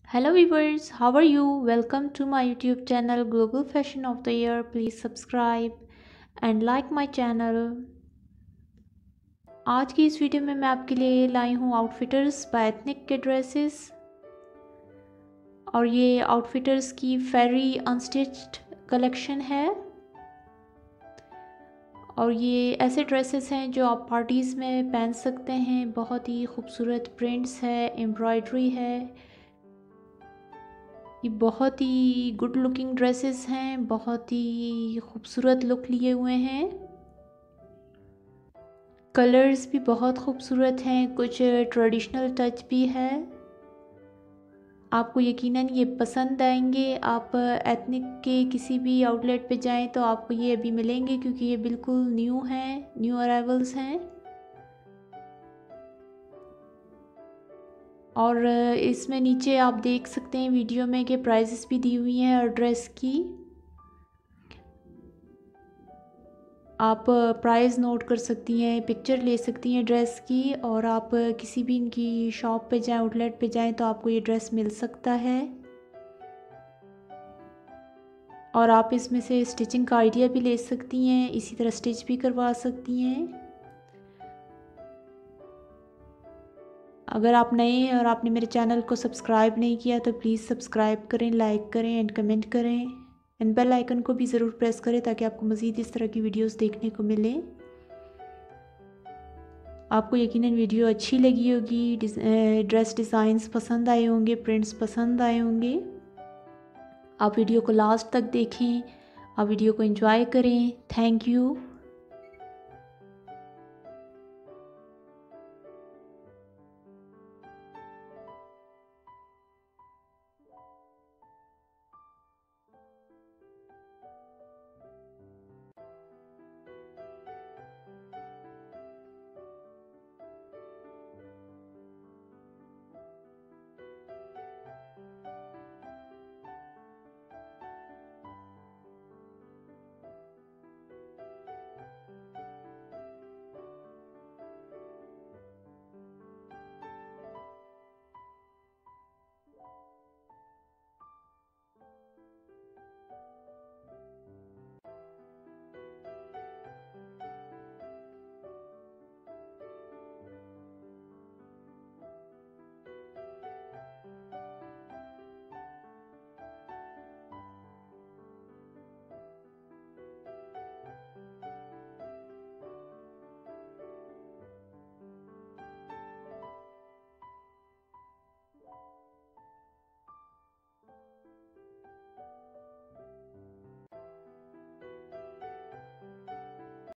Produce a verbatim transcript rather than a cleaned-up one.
Hello viewers, how are you? Welcome to my YouTube channel Global Fashion of the Year. Please subscribe and like my channel. आज की इस video में मैं आपके लिए लाई हूँ आउटफिटर्स बाय एथनिक के ड्रेसेस और ये आउटफिटर्स की फेरी अनस्टिच्ड कलेक्शन है और ये ऐसे ड्रेसेस हैं जो आप पार्टीज़ में पहन सकते हैं। बहुत ही खूबसूरत प्रिंट्स है, एम्ब्रॉयडरी है। ये बहुत ही गुड लुकिंग ड्रेसेस हैं, बहुत ही खूबसूरत लुक लिए हुए हैं। कलर्स भी बहुत खूबसूरत हैं, कुछ ट्रेडिशनल टच भी है। आपको यकीनन ये पसंद आएंगे। आप एथनिक के किसी भी आउटलेट पे जाएं तो आपको ये अभी मिलेंगे क्योंकि ये बिल्कुल न्यू हैं, न्यू अराइवल्स हैं। और इसमें नीचे आप देख सकते हैं वीडियो में कि प्राइसेस भी दी हुई हैं और ड्रेस की। आप प्राइस नोट कर सकती हैं, पिक्चर ले सकती हैं ड्रेस की और आप किसी भी इनकी शॉप पे जाएं, आउटलेट पे जाएं तो आपको ये ड्रेस मिल सकता है। और आप इसमें से स्टिचिंग का आइडिया भी ले सकती हैं, इसी तरह स्टिच भी करवा सकती हैं। अगर आप नए हैं और आपने मेरे चैनल को सब्सक्राइब नहीं किया तो प्लीज़ सब्सक्राइब करें, लाइक करें एंड कमेंट करें एंड बेल आइकन को भी ज़रूर प्रेस करें ताकि आपको मज़ीद इस तरह की वीडियोस देखने को मिले। आपको यकीनन वीडियो अच्छी लगी होगी, ड्रेस डिज़ाइंस पसंद आए होंगे, प्रिंट्स पसंद आए होंगे। आप वीडियो को लास्ट तक देखें, आप वीडियो को एंजॉय करें। Thank you.